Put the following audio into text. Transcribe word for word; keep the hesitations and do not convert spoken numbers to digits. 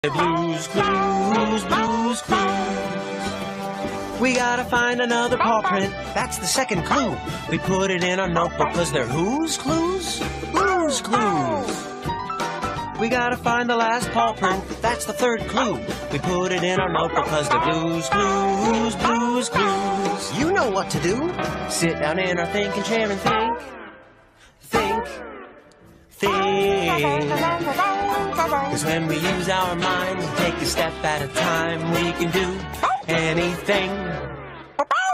Blues Clues, Blues Clues. We gotta find another paw print. That's the second clue. We put it in our notebook cause they're whose clues? Blues Clues. We gotta find the last paw print. That's the third clue. We put it in our notebook cause they're Blues Clues, Blues Clues. You know what to do. Sit down in our thinking chair and think. Think. Think. Cause when we use our mind, take a step at a time, we can do anything.